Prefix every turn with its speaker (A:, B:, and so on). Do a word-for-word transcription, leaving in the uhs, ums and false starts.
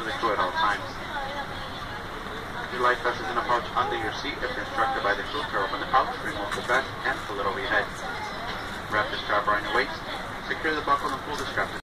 A: for the crew at all times. Your life vest is in a pouch under your seat. If instructed by the crew, tear open the pouch, remove the vest, and pull it over your head. Wrap the strap around your waist. Secure the buckle and pull the strap.